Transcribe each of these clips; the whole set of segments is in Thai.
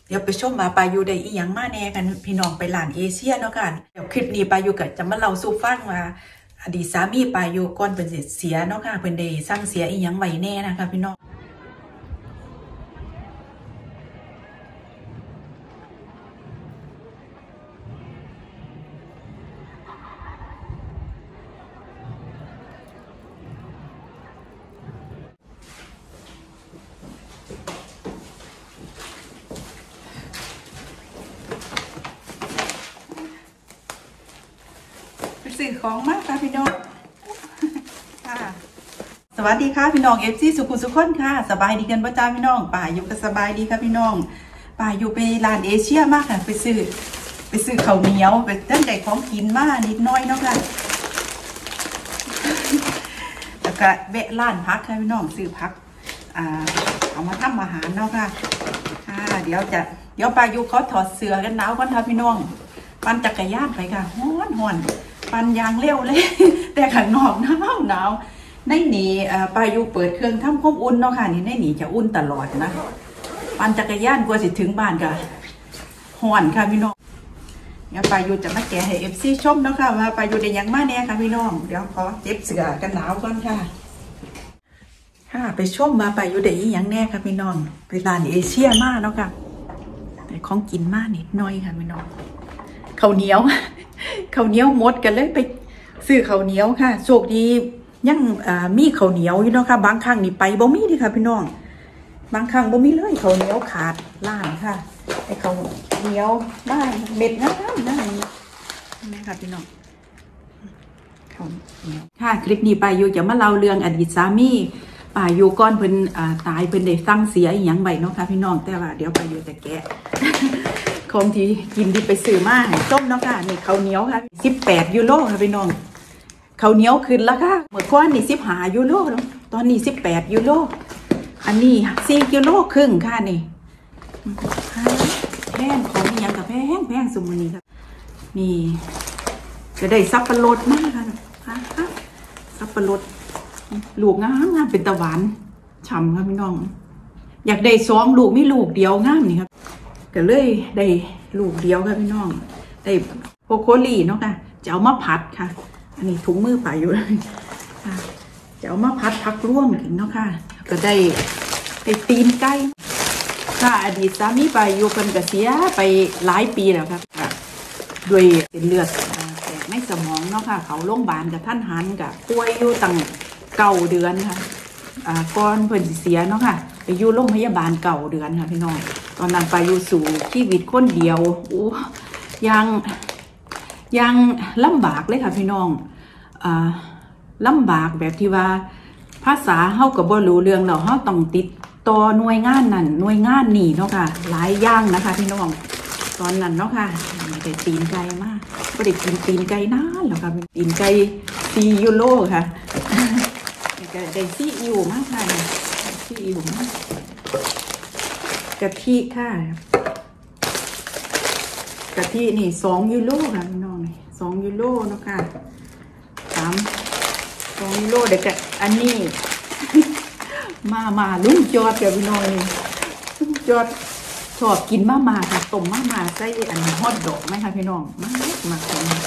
เดี๋ยวไปชมมาปายูได้อีหยังมาแน่กันพี่น้องไปร้านเอเชียเนาะค่ะเดี๋ยวคลิปนี้ปายูก็จะมาเล่าสู่ฟังว่าอดีตสามีปายูก่อนเป็นเสียเนาะค่ะเป็นได้สร้างเสียอีหยังไว้แน่นะคะพี่น้องสื่อของมากค่ะพี่น้องค่ะสวัสดีค่ะพี่น้องFCสุขุมสุขคนค่ะสบายดีกันประจำพี่น้องป่าอยู่ก็สบายดีค่ะพี่น้องป่าอยู่ไปร้านเอเชียมากค่ะไปซื้อข้าวเหนียวไปตั้งใจของกินมากนิดน้อยเนาะค่ะแล้วก็แวะร้านพักค่ะพี่น้องซื้อพักเอามาทำอาหารเนาะค่ะเดี๋ยวป่าอยู่เขาถอดเสื้อกันหนาวกันค่ะพี่น้องปั่นจักรยานไปค่ะฮ้อนปั่นยางเร็วเลยแต่ข้างนอกหนาวในนี่ปายุเปิดเครื่องทำความอุ่นเนาะค่ะนี่ในนี่จะอุ่นตลอดนะปั่นจักรยานกว่าสิถึงบ้านก็ฮ้อนค่ะพี่น้องเดี๋ยวปายุจะมาแกะให้FCชมเนาะค่ะว่าปายุได้ยังมาแน่ค่ะพี่น้องเดี๋ยวขอเจ็บเสื้อกันหนาวก่อนค่ะไปชมมาปายุได้ยังแน่ค่ะพี่น้องไปร้านเอเชียมาเนาะค่ะแต่ของกินมานิดหน่อยค่ะพี่น้องข้าวเหนียวหมดกันเลยไปซื้อข้าวเหนียวค่ะโชคดียังมีข้าวเหนียวอยู่เนาะค่ะบางครั้งนี่ไปบ่มีดิค่ะพี่น้องบางครั้งบ่มีเลยข้าวเหนียวขาดร้านค่ะไอ้ข้าวเหนียวได้เม็ดนะค่ะพี่น้องข้าวเหนียวค่ะคลิปนี้ไปอยู่จะมาเล่าเรื่องอดีตสามีป่าอยู่ก้อนเพิ่นตายเพิ่นได้สั่งเสียอีหยังไว้เนาะค่ะพี่น้องแต่ว่าเดี๋ยวไปอยู่จะแกะของที่กินที่ไปซื้อมาให้ส้มเนาะค่ะนี่ข้าวเหนียวค่ะ18 ยูโรค่ะพี่น้องข้าวเหนียวขึ้นแล้วค่ะเมื่อก่อนนี่15 ยูโรตอนนี้18 ยูโรอันนี้4 กิโลครึ่งค่ะนี่แพงของอีหยังกับแพงสมมุตินี้ค่ะนี่จะได้สับปะรดมากค่ะสับปะรดลูกงามเป็นตะหวานฉ่ำค่ะพี่น้องอยากได้2 ลูกมีลูกเดียวงามนี่ครับก็เลยได้ลูกเดียวค่ะพี่น้องได้โคโคลีเนาะค่ะจะเอามาผัดค่ะอันนี้ถุงมือป่าอยู่ค่ะจะเอามาผัดร่วมกินเนาะค่ะก็ได้ตีนไก่ค่ะอดีตสามีป่าอยู่คนก็เสียไปหลายปีแล้วครับด้วยเป็นเลือดแตกในสมองเนาะค่ะเขาโรงพยาบาลกับท่านหันกับป่วยอยู่ตั้ง9 เดือนค่ะก่อนเพิ่นเสียเนาะค่ะไปอยู่โรงพยาบาล9 เดือนค่ะพี่น้องตอนนั้นไปอยู่สู่ชีวิตคนเดียวยังลำบากเลยค่ะพี่น้องลำบากแบบที่ว่าภาษาเฮากับบ่รู้เรื่องเราเฮาต้องติดต่อหน่วยงานนั่นหน่วยงานนี่เนาะค่ะหลายอย่างนะคะพี่น้องตอนนั้นเนาะค่ะได้ตีนไก่มากก็ได้กินตีนไก่นานแล้วค่ะตีนไก่4 ยูโรค่ะได้ซีอิ๊วมากค่ะซีอิ๊วมากกะทิค่ะกะทินี่2 ยูโรค่ะพี่น้องนี่2 ยูโรเนาะค่ะ2 ยูโรเด็กกับอันนี้มาลุงจอดกับพี่น้องนี่ลุงจอดชอบกินมาค่ะต้มมาใส่อันฮอตดอกไหมคะพี่น้องมาก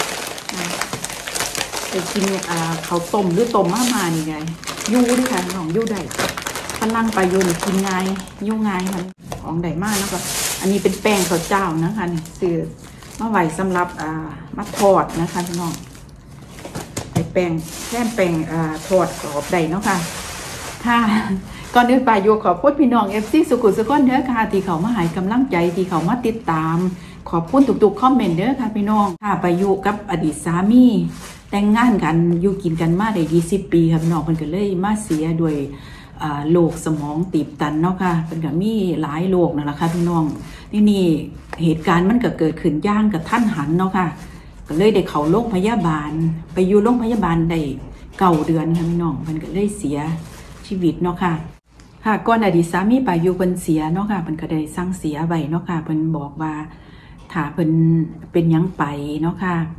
ไปกินข้าวต้มหรือต้มมานี่ไงยู่ด้วยค่ะน้องยู่ได้พลังไปโยนกินง่ายยู่ง่ายค่ะของใดมากแล้วก็อันนี้เป็นแป้งข้าวเจ้านะคะนี่ซื้อมาไว้สำหรับมาทอดนะคะพี่น้องไอแป้งทอดกรอบได้เนาะค่ะก่อนอื่นไปโยขอบคุณพี่น้องFCสุขุมสุขคนเด้อค่ะที่เขามาให้กำลังใจที่เขามาติดตามขอบคุณทุกๆคอมเมนต์เด้อค่ะพี่น้องค่ะไปอยู่กับอดีตสามีแต่งงานกันอยู่กินกันมาได้20 ปีค่ะพี่น้องเพิ่นก็เลยมาเสียด้วยโรคสมองตีบตันเนาะค่ะเป็นกับมีหลายโรคนั่นแหละค่ะพี่น้องนี่เหตุการณ์มันก็เกิดขึ้นย่างกับท่านหันเนาะค่ะก็เลยได้เข้าโรงพยาบาลไปอยู่โรงพยาบาลได้9 เดือนค่ะพี่น้องมันก็เลยเสียชีวิตเนาะค่ะก่อนอดีตสามีไปอยู่เพิ่นเสียเนาะค่ะเพิ่นก็ได้สั่งเสียไว้เนาะค่ะเพิ่นบอกว่าถ้าเพิ่นเป็นยังไปเนาะค่ะ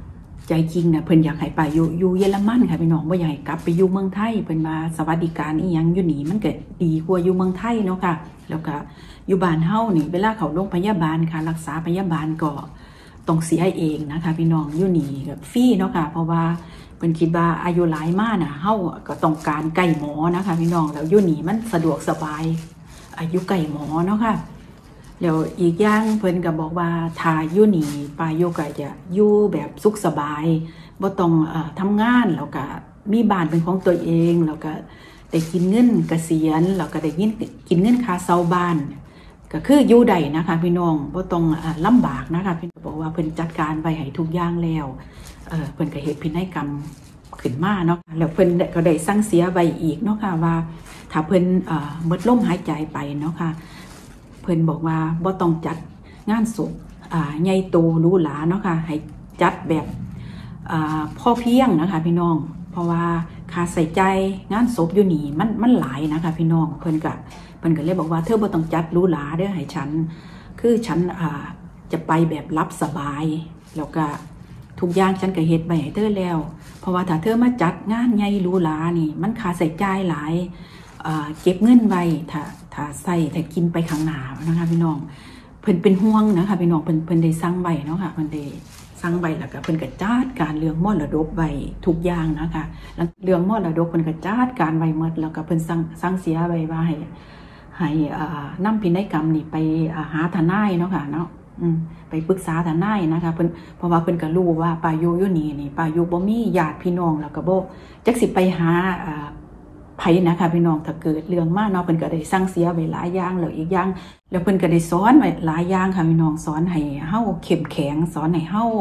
ใจจริงนะเพิ่นอยากให้ไปอยู่เยอรมันค่ะพี่น้องบ่อยากให้กลับไปอยู่เมืองไทยเพิ่นมาสวัสดิการอีหยังอยู่นี่มันก็ดีกว่าอยู่เมืองไทยเนาะค่ะแล้วก็อยู่บ้านเฮานี่เวลาเขาโรงพยาบาลค่ะรักษาพยาบาลก็ต้องเสียเองนะคะพี่น้องอยู่นี่กับฟรีเนาะค่ะเพราะว่าเพิ่นคิดว่าอายุหลายมากน่ะเฮาก็ต้องการใกล้หมอนะคะพี่น้องแล้วอยู่นี่มันสะดวกสบายอายุใกล้หมอเนาะค่ะแล้วอีกอย่างเพิ่นก็บอกว่าถ้าอยู่นี่ปาอยู่ก็จะอยู่แบบสุขสบายบ่ต้องทำงานแล้วก็มีบ้านเป็นของตัวเองแล้วก็ได้กินเงินเกษียณแล้วก็ได้กินเงินค่าเช่าบ้านก็คืออยู่ได้นะคะพี่น้องบ่ต้องลำบากนะคะพี่บอกว่าเพิ่นจัดการไว้ให้ทุกอย่างแล้วเพิ่นก็เฮ็ดพินัยกรรมขึ้นมาเนาะแล้วเพิ่นก็ได้สั่งเสียไว้อีกเนาะค่ะว่าถ้าเพิ่นหมดลมหายใจไปเนาะค่ะเพิ่นบอกว่าบ่ต้องจัดงานศพใหญ่โตหรูหราเนาะค่ะให้จัดแบบพอเพียงนะคะพี่น้องเพราะว่าค่าใส่ใจงานศพอยู่นี่มันหลายนะคะพี่น้องเพิ่นก็เลยบอกว่าเธอบ่ต้องจัดหรูหราเด้อให้ฉันคือฉันจะไปแบบรับสบายแล้วก็ทุกอย่างฉันก็เฮ็ดไว้ให้เธอแล้วเพราะว่าถ้าเธอมาจัดงานใหญ่หรูหรานี่มันค่าใส่ใจหลายเก็บเงินไว้ถ้าใส่ถ้ากินไปข้างหน้านะคะพี่น้องเพิ่นเป็นห่วงนะคะพี่น้องเพิ่นได้สั่งไว้เนาะค่ะเพิ่นได้สั่งไว้แล้วก็เพิ่นก็จัดการเรื่องมรดกไว้ทุกอย่างนะคะแล้วเรื่องมรดกเพิ่นก็จัดการไว้หมดแล้วก็เพิ่นสั่งเสียไว้ว่าให้นำพินัยกรรมนี่ไปหาทนายเนาะค่ะเนาะไปปรึกษาทนายนะคะเพิ่นเพราะว่าเพิ่นก็รู้ว่าปาอยู่นี่ปาอยู่บ่มีญาติพี่น้องแล้วก็บ่จักสิไปหาไผนะคะพี่น้องถ้าเกิดเรื่องมาเนาะเพิ่นก็ได้สั่งเสียไว้หลายอย่างแล้วอีกอย่างแล้วเพิ่นก็ได้สอนไว้หลายอย่างค่ะพี่น้องสอนให้เฮาเข้มแข็งสอนให้เฮา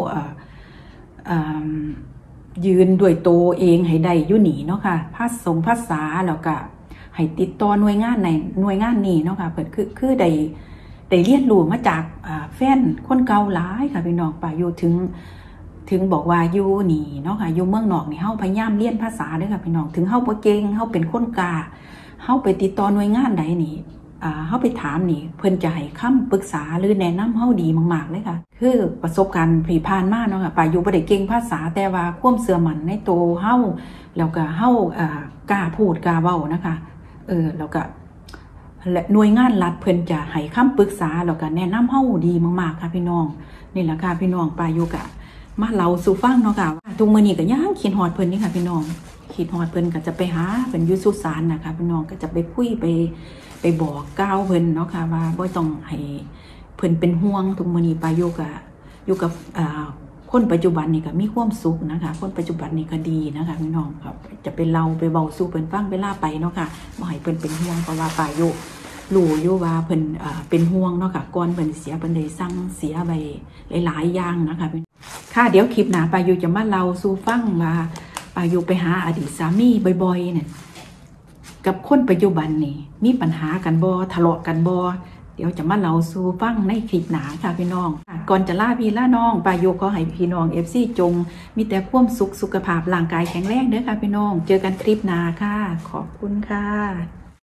ยืนด้วยตัวเองให้ได้อยู่นี่เนาะค่ะภาษาแล้วก็ให้ติดต่อหน่วยงานนี้เนาะค่ะเพิ่นคือได้เรียนรู้มาจากแฟนคนเก่าหลายค่ะพี่น้องป่าอยู่ถึงบอกว่าอยู่นี่เนาะค่ะอยู่เมืองนอกนี่เฮาพยายามเรียนภาษาเด้อค่ะพี่น้องถึงเฮาบ่เก่งเฮาเป็นคนกาเฮาไปติดต่อหน่วยงานใดนี่เฮาไปถามนี่เพิ่นจะให้คำปรึกษาหรือแนะนำเฮาดีมากๆเลยค่ะคือประสบการณ์ที่ผ่านมาเนาะค่ะป่าอยู่บ่ได้เก่งภาษาแต่ว่าความเชื่อมั่นในตัวเฮาแล้วก็เฮากล้าพูดกล้าเว้านะคะแล้วก็และหน่วยงานรัฐเพิ่นจะให้คำปรึกษาแล้วก็แนะนำเฮาดีมากๆค่ะพี่น้องนี่แหละค่ะพี่น้องป่าอยู่กะมาเล่าสู่ฟังเนาะค่ะทุกมื้อนี้ก็ยังคิดฮอดเพิ่นนี่ค่ะพี่น้องคิดฮอดเพิ่นก็จะไปหาเพิ่นอยู่สุสานนะคะพี่น้องก็จะไปคุยไปบอกกล่าวเพิ่นเนาะค่ะว่าบ่ต้องให้เพิ่นเป็นห่วงทุกมื้อนี้ป่าอยู่กับคนปัจจุบันนี่ก็มีความสุขนะคะคนปัจจุบันนี่ก็ดีนะคะพี่น้องครับจะเป็นเราไปเบาสู่เพิ่นฟังเวลาไปเนาะค่ะบ่ให้เพิ่นเป็นห่วงเพราะว่าป่าอยู่รู้อยู่ว่าเพิ่นเป็นห่วงเนาะค่ะก่อนเพิ่นเสียเพิ่นได้สั่งเสียไปหลายๆอย่างนะคะค่ะเดี๋ยวคลิปหน้าป่าอยู่จะมาเล่าสู่ฟังว่าป่าอยู่ไปหาอดีตสามีบ่อยๆเนี่ยกับคนปัจจุบันนี่มีปัญหากันบ่ทะเลาะกันบ่เดี๋ยวจะมาเล่าสู่ฟังในคลิปหน้าค่ะพี่น้องก่อนจะลาพี่ลาน้องป่าอยู่ขอให้พี่น้อง FC จงมีแต่ความสุขภาพร่างกายแข็งแรงเด้อค่ะพี่น้องเจอกันคลิปหน้าค่ะขอบคุณค่ะ